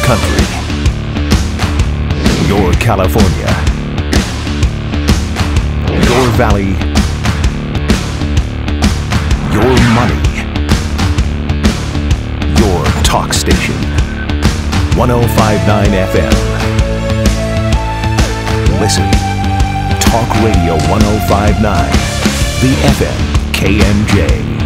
country, your California, your valley, your money, your talk station. 105.9 FM. Listen. Talk Radio 105.9. The FM KMJ.